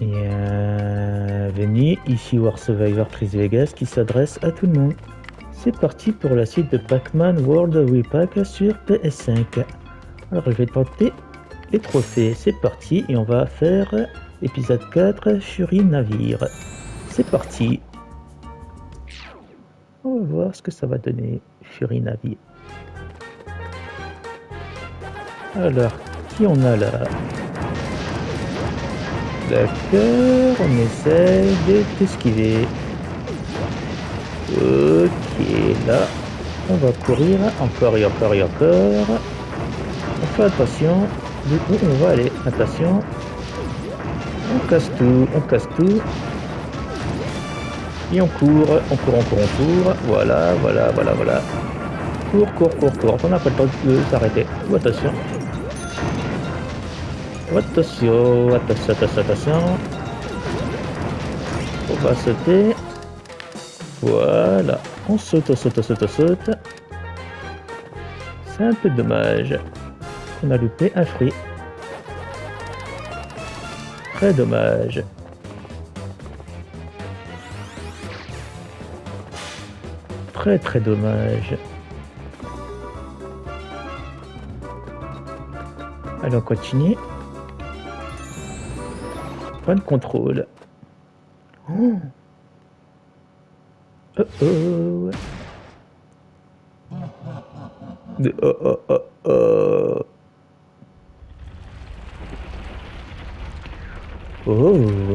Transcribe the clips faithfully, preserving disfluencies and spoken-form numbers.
Bienvenue, ici War Survivor Triss Vegas qui s'adresse à tout le monde. C'est parti pour la suite de Pac-Man World Repack sur P S cinq. Alors je vais tenter les trophées, c'est parti et on va faire épisode quatre, Fury Navire. C'est parti. On va voir ce que ça va donner, Fury Navire. Alors, qui on a là? D'accord, on essaye de t'esquiver. Ok, là, on va courir encore et encore et encore. On fait attention, du coup on va aller, attention. On casse tout, on casse tout. Et on court, on court, on court, on court. Voilà, voilà, voilà, voilà. Cours, cours, cours, cours. On n'a pas le temps de s'arrêter. Oh, attention. Attention, attention, attention, attention. On va sauter. Voilà. On saute, on saute, on saute, on saute. C'est un peu dommage. On a loupé un fruit. Très dommage. Très très dommage. Allez, on continue. Point de contrôle. Oh oh oh. De oh oh oh oh. Oh.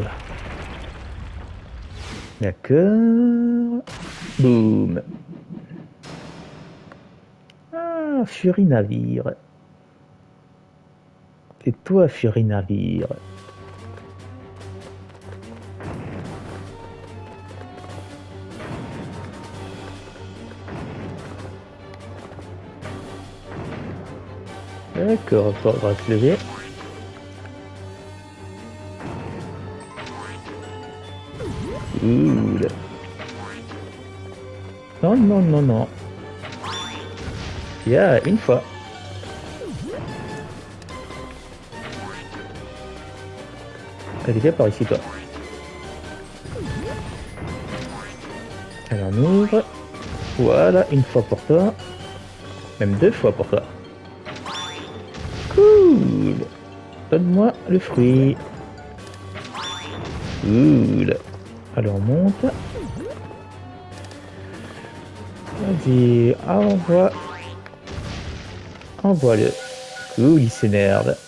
D'accord. Boum. Ah, Fury Navire. Et toi, Fury Navire. D'accord, on va se lever. Cool. Non, non, non, non. Il y a une fois. Allez, viens par ici, toi. Alors, on ouvre. Voilà, une fois pour toi. Même deux fois pour toi. Cool. Donne-moi le fruit. Cool. Alors, on monte. Vas-y, envoie. Envoie-le. Cool, il s'énerve.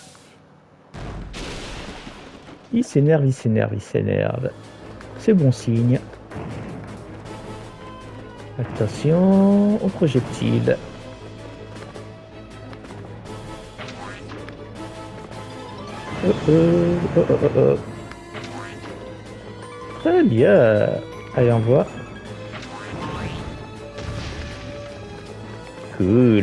Il s'énerve, il s'énerve, il s'énerve. C'est bon signe. Attention au projectile. Oh oh, oh oh oh oh. Très bien. Allez, envoie. Cool.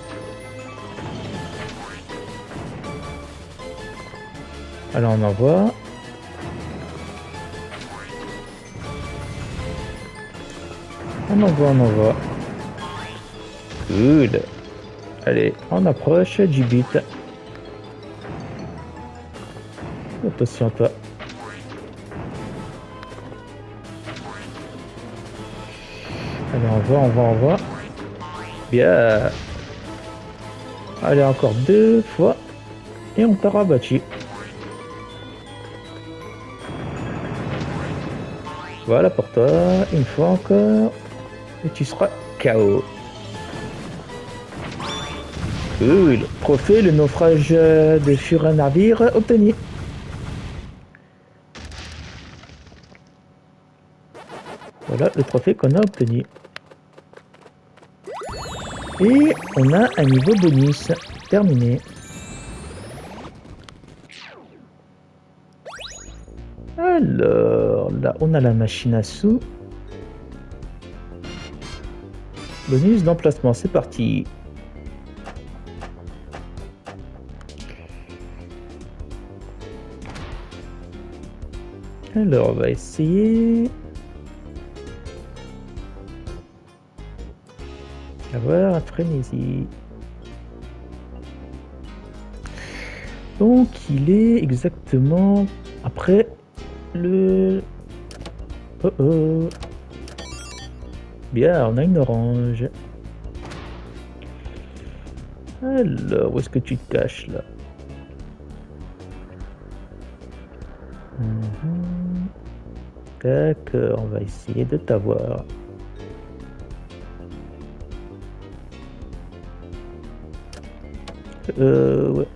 Alors on envoie. On envoie, on envoie. Cool. Allez, on approche du but. Attention toi. Allez, on envoie, on envoie, on envoie. Bien. Allez, encore deux fois. Et on t'a rabattu. Voilà pour toi, une fois encore, et tu seras K O. Cool, trophée, le naufrage de Fury Navire obtenu. Voilà le trophée qu'on a obtenu. Et on a un niveau bonus terminé. Alors, là, on a la machine à sous. Bonus d'emplacement, c'est parti. Alors, on va essayer d'avoir un frénésie. Donc, il est exactement après le... Oh oh. Bien, on a une orange. Alors, où est-ce que tu te caches là? Mmh. D'accord, on va essayer de t'avoir. Euh, ouais.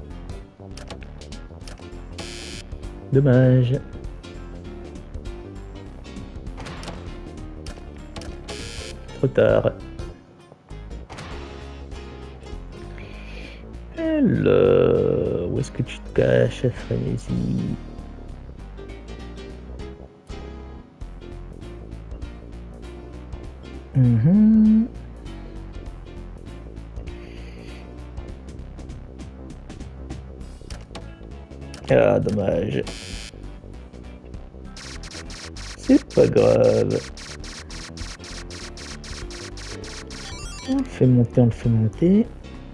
Dommage. Trop tard. Alors, où est-ce que tu te caches, frénésie? Mmh. Ah, dommage. C'est pas grave. On le fait monter, on le fait monter.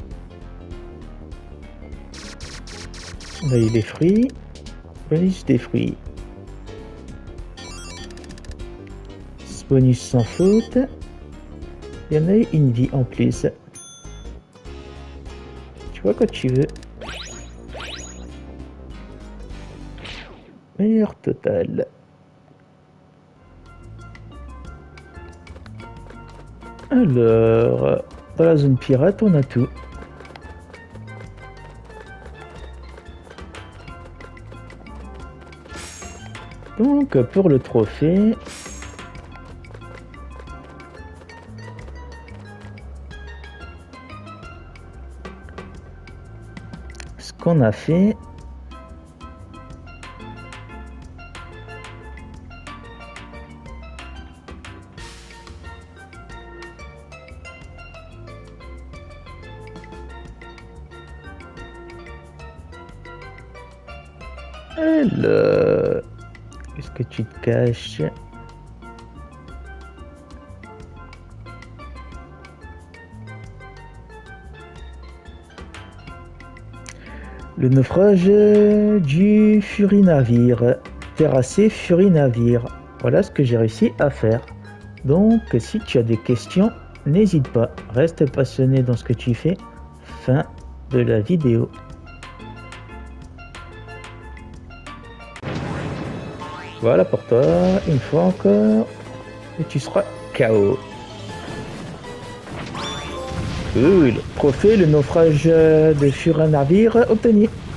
On a eu des fruits. Bonus des fruits. Bonus sans faute. Il y en a eu une vie en plus. Tu vois quand tu veux. Meilleur total. Alors, dans la zone pirate, on a tout. Donc, pour le trophée, ce qu'on a fait, alors, qu'est-ce que tu te caches? Le naufrage du Fury Navire. Terrasser Fury Navire. Voilà ce que j'ai réussi à faire. Donc, si tu as des questions, n'hésite pas. Reste passionné dans ce que tu fais. Fin de la vidéo. Voilà pour toi, une fois encore, et tu seras K O. Cool. Trophée, le naufrage de Fury Navire obtenu.